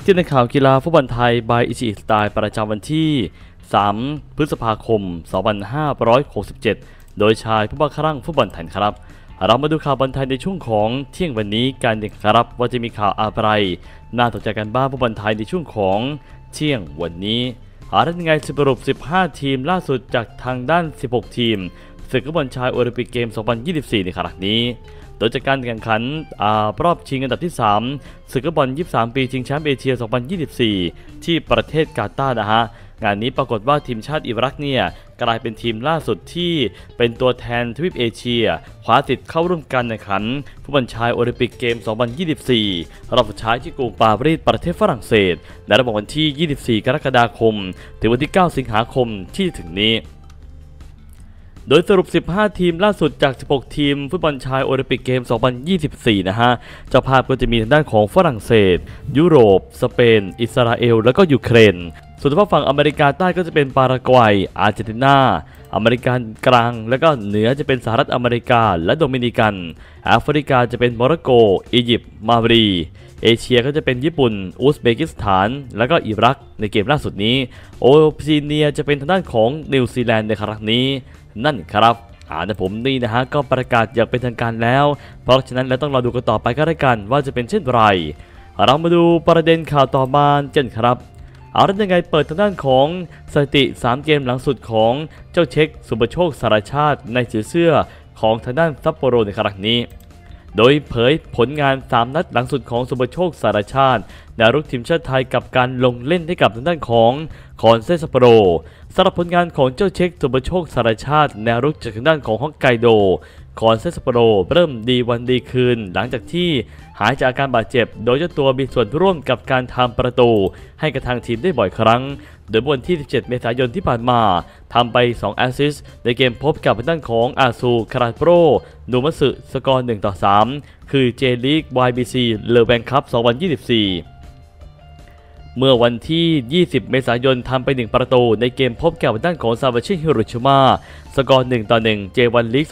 ที่ในข่าวกีฬาฟุตบอลไทยบายอิชิสไตล์ประจำวันที่3 พฤษภาคม 2567 โดยชายผู้บังคับคลั่งฟุตบอลไทยครับเรามาดูข่าวบอลไทยในช่วงของเที่ยงวันนี้กันครับว่าจะมีข่าวอะไรน่าสนใจกันบ้างฟุตบอลไทยในช่วงของเที่ยงวันนี้ได้ยังไงสรุป15ทีมล่าสุดจากทางด้าน16ทีมศึกฟุตบอลชายโอลิมปิกเกม 2024 ในครั้งนี้โดยจากการแข่งขันรอบชิงอันดับที่3ศึกฟุตบอล23 ปีชิงแชมป์เอเชีย 2024 ที่ประเทศกาตาร์นะฮะงานนี้ปรากฏว่าทีมชาติอิรักเนี่ยกลายเป็นทีมล่าสุดที่เป็นตัวแทนทวีปเอเชียคว้าสิทธิ์เข้าร่วมการแข่งขันฟุตบอลชายโอลิมปิกเกม 2024 รอบสุดท้ายที่กรุงปารีสประเทศฝรั่งเศสในระหว่างวันที่ 24 กรกฎาคมถึงวันที่ 9 สิงหาคมที่ถึงนี้โดยสรุป15ทีมล่าสุดจาก16ทีมฟุตบอลชายโอลิมปิกเกม 2024 นะฮะเจ้าภาพก็จะมีทางด้านของฝรั่งเศสยุโรปสเปนอิสราเอลแล้วก็ยูเครนส่วนทางฝั่งอเมริกาใต้ก็จะเป็นปารากวัยอาร์เจนตินาอเมริกันกลางและก็เหนือจะเป็นสหรัฐอเมริกาและโดมินิกันแอฟริกาจะเป็นโมร็อกโกอียิปต์มารีเอเชียก็จะเป็นญี่ปุ่นอุซเบกิสถานและก็อิรักในเกมล่าสุดนี้โอเชียเนียจะเป็นทางด้านของนิวซีแลนด์ในครั้งนี้นั่นครับแต่ผมนี่นะฮะก็ประกาศอย่างเป็นทางการแล้วเพราะฉะนั้นแล้วต้องรอดูกันต่อไปก็ได้กันว่าจะเป็นเช่นไรเรามาดูประเด็นข่าวต่อมากันครับแล้วยังไงเปิดทางด้านของสถิติ3เกมหลังสุดของเจ้าเช็คสุภโชคสารชาติในสีเสื้อของทางด้านซัปโปโรในครั้งนี้โดยเผยผลงาน3นัดหลังสุดของสุภโชคสารชาติแนวรุกทีมชาติไทยกับการลงเล่นให้กับทางด้านของคอนเซซัปโปโรสำหรับผลงานของเจ้าเช็คสุภโชคสารชาติแนวรุกจากทางด้านของฮอกไกโดคอนเซซัปโปโรเริ่มดีวันดีคืนหลังจากที่หายจากอาการบาดเจ็บโดยเจ้าตัวมีส่วนร่วมกับการทำประตูให้กับทางทีมได้บ่อยครั้งโดยวันที่ 17 เมษายนที่ผ่านมาทำไป2 แอสซิสต์ในเกมพบกับทางด้านของอาซูคาราโปรนูมัสึสกอร์ 1-3 คือเจลีก YBC เลอแบงคัพ 2024เมื่อวันที่ 20 เมษายนทำไป1ประตูในเกมพบกับด้านของซาวาชิฮิโรชิมะสกอร์ 1-1 J1 League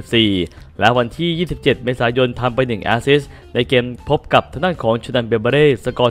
2024และวันที่ 27 เมษายนทำไป1 แอสซิสต์ในเกมพบกับทางด้านของชูนันเบเบเร่สกอร์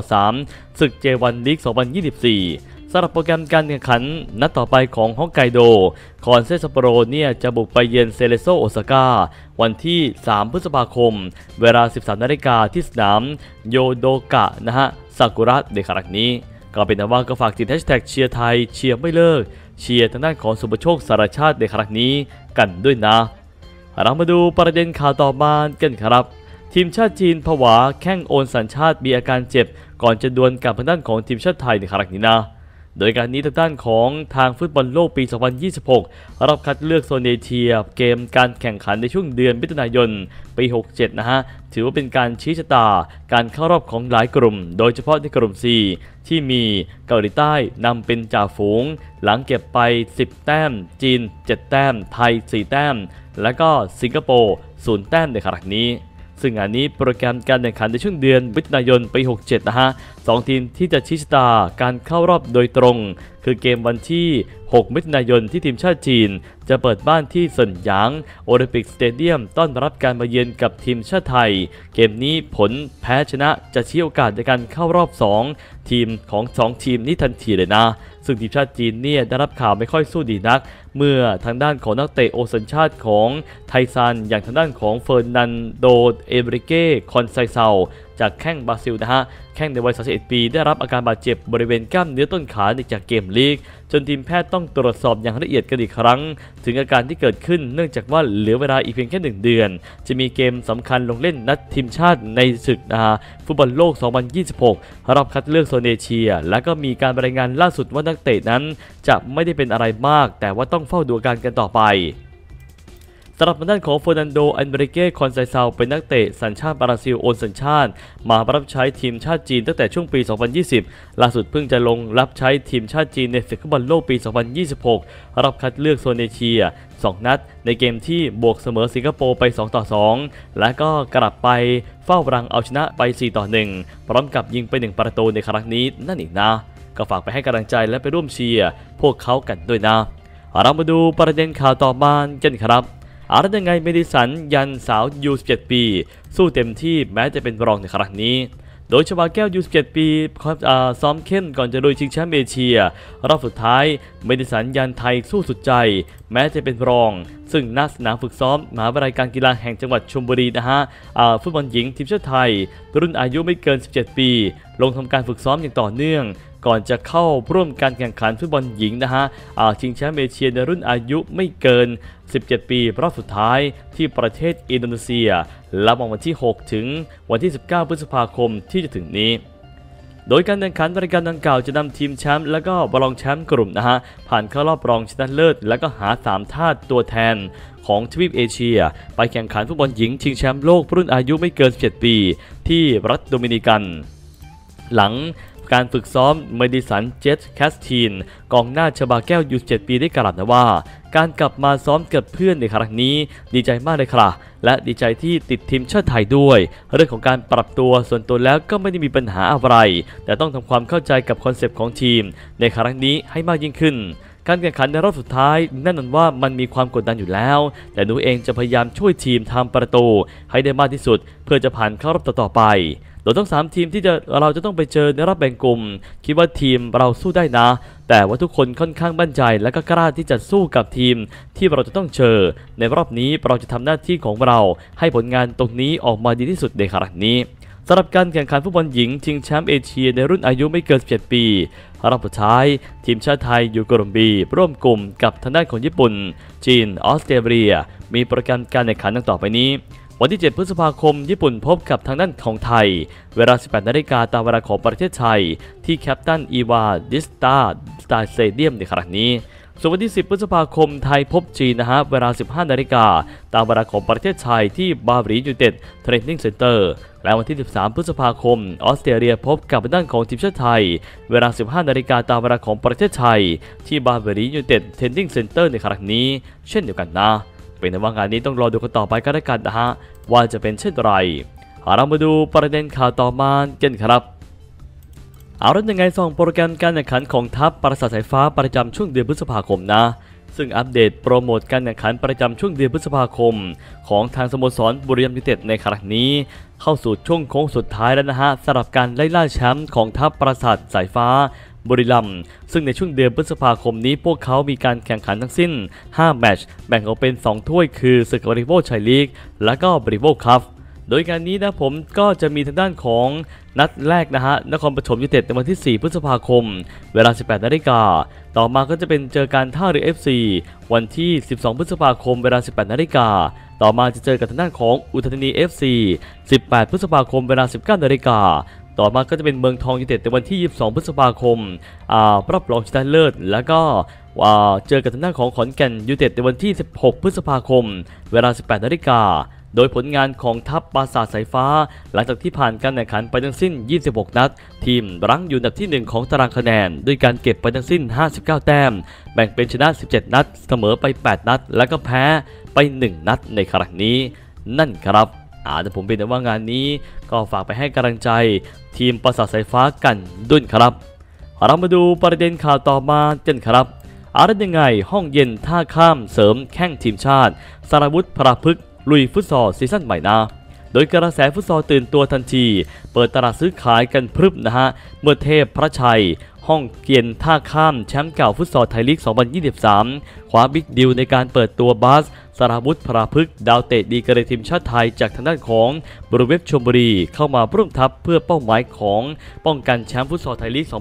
3-3 ศึก J1 League 2024สำหรับโปรแกรมการแข่งขันนัดต่อไปของฮอกไกโดคอนเซซัปโปโรเนี่ยจะบุกไปเยือนเซเลโซโอซาก้าวันที่ 3 พฤษภาคมเวลา 13 นาฬิกาที่สนามโยโดกะนะฮะซากุระในครั้งนี้ก็เป็นว่าก็ฝากติดแฮชแท็กเชียร์ไทยเชียร์ไม่เลิกเชียร์ทางด้านของสุภโชคสารชาติในครั้งนี้กันด้วยนะเรามาดูประเด็นข่าวต่อมากันครับทีมชาติจีนผวาแข้งโอนสัญชาติมีอาการเจ็บก่อนจะดวลกับทางด้านของทีมชาติไทยในครั้งนี้นะโดยการนี้ทางด้านของทางฟุตบอลโลกปี 2026 รอบคัดเลือกโซนเอเชียเกมการแข่งขันในช่วงเดือนมิถุนายนปี 67 นะฮะถือว่าเป็นการชี้ชะตาการเข้ารอบของหลายกลุ่มโดยเฉพาะในกลุ่ม C ที่มีเกาหลีใต้นำเป็นจ่าฝูงหลังเก็บไป 10 แต้มจีน 7 แต้มไทย 4 แต้มและก็สิงคโปร์ 0 แต้มในครั้งนี้ซึ่งงานนี้โปรแกรมการแข่งขันในช่วงเดือนมิถุนายนปี 67 นะฮะ2ทีมที่จะชี้ชะตาการเข้ารอบโดยตรงคือเกมวันที่ 6 มิถุนายนที่ทีมชาติจีนจะเปิดบ้านที่เซินหยางโอลิมปิกสเตเดียมต้อนรับการมาเยือนกับทีมชาติไทยเกมนี้ผลแพ้ชนะจะชี้โอกาสในการเข้ารอบ 2 ทีมของ2ทีมนี้ทันทีเลยนะซึ่งทีมชาติจีนเนี่ยได้รับข่าวไม่ค่อยสู้ดีนักเมื่อทางด้านของนักเตะโอสัญชาติของไทซันอย่างทางด้านของเฟอร์นันโดเอเบริเก้คอนไซเซาจากแข้งบราซิลนะฮะแข้งในวัย 31 ปีได้รับอาการบาดเจ็บบริเวณกล้ามเนื้อต้นขาจากเกมลีกจนทีมแพทย์ต้องตรวจสอบอย่างละเอียดกันอีกครั้งถึงอาการที่เกิดขึ้นเนื่องจากว่าเหลือเวลาอีกเพียงแค่1 เดือนจะมีเกมสำคัญลงเล่นนัดทีมชาติในศึกฟุตบอลโลก 2026 รอบคัดเลือกโซนเอเชียและก็มีการรายงานล่าสุดว่านักเตะนั้นจะไม่ได้เป็นอะไรมากแต่ว่าต้องเฝ้าดูอาการกันต่อไปสำหรับด้านของเฟอร์นันโดอันเบริเก้คอนไซเซาเป็นนักเตะสัญชาติบราซิลโอนสัญชาติมารับใช้ทีมชาติจีนตั้งแต่ช่วงปี 2020 ล่าสุดเพิ่งจะลงรับใช้ทีมชาติจีนในศึกฟุตบอลโลกปี 2026 รอบคัดเลือกโซนเอเชีย 2 นัดในเกมที่บวกเสมอสิงคโปร์ไป 2-2 และก็กลับไปเฝ้ารังเอาชนะไป 4-1 พร้อมกับยิงไป1ประตูในครั้งนี้นั่นเองนะก็ฝากไปให้กำลังใจและไปร่วมเชียร์พวกเขากันด้วยนะเรามาดูประเด็นข่าวต่อมากันครับยังไงเมดิสันยันสาวยู17 ปีสู้เต็มที่แม้จะเป็นรองในครั้งนี้โดยชบาแก้วU17 ปีซ้อมเข้มก่อนจะลุยชิงแชมป์เอเชียรอบสุดท้ายไม่ได้สัญญาณไทยสู้สุดใจแม้จะเป็นรองซึ่งณสนามฝึกซ้อมมหาวิทยาลัยการกีฬาแห่งจังหวัดชลบุรีนะฮะฟุตบอลหญิงทีมชาติไทยรุ่นอายุไม่เกิน17ปีลงทำการฝึกซ้อมอย่างต่อเนื่องก่อนจะเข้าร่วมการแข่งขันฟุตบอลหญิงนะฮะชิงแชมป์เอเชียในรุ่นอายุไม่เกิน17 ปีรอบสุดท้ายที่ประเทศอินโดนีเซียระหว่างวันที่6ถึงวันที่19พฤษภาคมที่จะถึงนี้โดยการแข่งขันรายการดังกล่าวจะนำทีมแชมป์และก็รองแชมป์กลุ่มนะฮะผ่านเข้ารอบรองชนะเลิศและก็หา3 ชาติตัวแทนของทวีปเอเชียไปแข่งขันฟุตบอลหญิงชิงแชมป์โลกรุ่นอายุไม่เกิน17 ปีที่รัฐโดมินิกันหลังการฝึกซ้อมเมดิสันเจตแคสตีนกองหน้าชบาแก้วU17 ปีได้กล่าวนะว่าการกลับมาซ้อมกับเพื่อนในครั้งนี้ดีใจมากเลยครับและดีใจที่ติดทีมชาติไทยด้วยเรื่องของการปรับตัวส่วนตัวแล้วก็ไม่ได้มีปัญหาอะไรแต่ต้องทำความเข้าใจกับคอนเซปต์ของทีมในครั้งนี้ให้มากยิ่งขึ้นการแข่งขันในรอบสุดท้ายแน่นอนว่ามันมีความกดดันอยู่แล้วแต่หนูเองจะพยายามช่วยทีมทำประตูให้ได้มากที่สุดเพื่อจะผ่านเข้ารอบต่อไปโดยทั้ง3ทีมที่เราจะต้องไปเจอในรอบแบ่งกลุ่มคิดว่าทีมเราสู้ได้นะแต่ว่าทุกคนค่อนข้างมั่นใจและก็กล้าที่จะสู้กับทีมที่เราจะต้องเจอในรอบนี้เราจะทำหน้าที่ของเราให้ผลงานตรงนี้ออกมาดีที่สุดในครั้งนี้สำหรับการแข่งขันฟุตบอลหญิงชิงแชมป์เอเชียในรุ่นอายุไม่เกิน17 ปีรอบสุดท้ายทีมชาติไทยอยู่กลุ่ม B ร่วมกลุ่มกับทางด้านของญี่ปุ่นจีนออสเตรเลียมีโปรแกรมการแข่งขันดังต่อไปนี้วันที่7พฤษภาคมญี่ปุ่นพบกับทางด้านของไทยเวลา 18 นาฬิกาตามเวลาของประเทศไทยที่แคปตันอีวาดิสตาสตาร์สเตเดียมในครั้งนี้ส่วนวันที่10พฤษภาคมไทยพบจีนนะฮะเวลา 15 นาฬิกาตามเวลาของประเทศไทยที่บาหลียูไนเต็ดเทรนนิ่งเซ็นเตอร์และวันที่13พฤษภาคมออสเตรเลียพบกับด้านของทีมชาติไทยเวลา 15 นาฬิกาตามเวลาของประเทศไทยที่บาหลียูไนเต็ดเทรนนิ่งเซ็นเตอร์ในครั้งนี้เช่นเดียวกันนะเป็นว่างานนี้ต้องรอดูกันต่อไปก็แล้วกันนะฮะว่าจะเป็นเช่นไรเรามาดูประเด็นข่าวต่อมากันครับเอาละยังไงส่องโปรแกรมการแข่งขันของทัพปราสาทสายฟ้าประจำช่วงเดือนพฤษภาคมนะซึ่งอัปเดตโปรโมทการแข่งขันประจำช่วงเดือนพฤษภาคมของทางสโมสรบุรีรัมย์ยูไนเต็ดในครั้งนี้เข้าสู่ช่วงโค้งสุดท้ายแล้วนะฮะสำหรับการไล่ล่าแชมป์ของทัพปราสาทสายฟ้าบุรีรัมย์ซึ่งในช่วงเดือนพฤษภาคมนี้พวกเขามีการแข่งขันทั้งสิ้น5 แมตช์แบ่งออกเป็น2ถ้วยคือศึกบริโภคชัยลีกและก็บริโภคคัพโดยการนี้นะผมก็จะมีทางด้านของนัดแรกนะฮะนครปฐมยูไนเต็ดในวันที่4พฤษภาคมเวลา 18 นาฬิกาต่อมาก็จะเป็นเจอการท่าเรือ FC วันที่12พฤษภาคมเวลา 18 นาฬิกาต่อมาจะเจอกับทางด้านของอุทัยธานี FC 18 พฤษภาคมเวลา 19 นาฬิกาต่อมาก็จะเป็นเมืองทองยูไนเต็ดในวันที่22พฤษภาคมรอบรองชนะเลิศแล้วก็เจอกับทางด้านของขอนแก่นยูไนเต็ดในวันที่16พฤษภาคมเวลา 18 นาฬิกาโดยผลงานของทัพปราสาทสายฟ้าหลังจากที่ผ่านการแข่งขันไปทั้งสิ้น26นัดทีมรั้งอยู่อันดับที่1ของตารางคะแนนด้วยการเก็บไปทั้งสิ้น59แต้มแบ่งเป็นชนะ17นัดเสมอไป8นัดและก็แพ้ไป1นัดในครั้งนี้นั่นครับแต่ผมเป็นว่างานนี้ก็ฝากไปให้กำลังใจทีมปราสาทสายฟ้ากันด้วยครับเรามาดูประเด็นข่าวต่อมากันครับยังไงห้องเย็นท่าข้ามเสริมแข้งทีมชาติสราวุธพราพฤกษ์ลุยฟุตซอลซีซั่นใหม่นะโดยกระแสฟุตซอลตื่นตัวทันทีเปิดตลาดซื้อขายกันพรึบนะฮะเมื่อเทพพระชัยห้องเย็นท่าข้ามแชมป์เก่าฟุตซอลไทยลีก 2023 คว้าบิ๊กดิลในการเปิดตัวบาสสราวุธพราพฤกษ์ดาวเตะดีกรีทีมชาติไทยจากทางด้านของบรูเวฟชลบุรีเข้ามาร่วมทัพเพื่อเป้าหมายของป้องกันแชมป์ฟุตซอลไทยลีก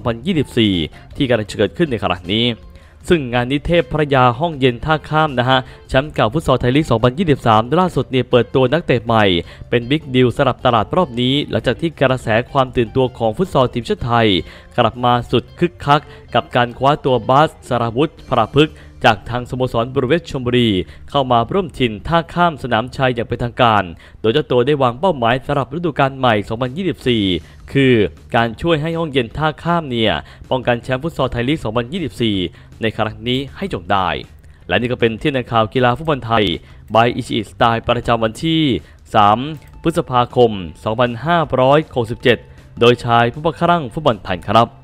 2024 ที่กำลังจะเกิดขึ้นในครั้งนี้ซึ่งงานนี้เทพพระยาห้องเย็นท่าข้ามนะฮะแชมป์เก่าฟุตซอลไทยลีก 2023 ล่าสุดเนี่ยเปิดตัวนักเตะใหม่เป็นบิ๊กดิลสำหรับตลาดรอบนี้หลังจากที่กระแสความตื่นตัวของฟุตซอลทีมชาติไทยกลับมาสุดคึกคักกับการคว้าตัวบาสสราวุธพราพฤกษ์จากทางสโมสรบรูเวฟชลบุรีเข้ามาร่วมทีมท่าข้ามสนามชัยอย่างเป็นทางการโดยเจ้าตัวได้วางเป้าหมายสำหรับฤดูกาลใหม่ 2024 คือการช่วยให้ห้องเย็นท่าข้ามเนี่ยป้องกันแชมป์ฟุตซอลไทยลีก 2024 ในครั้งนี้ให้จงได้และนี่ก็เป็นที่ในข่าวกีฬาฟุตบอลไทย by อิชิสไตล์ประจำวันที่3พฤษภาคม 2567 โดยชายผู้ประครั่งฟุตบอลไทยครับ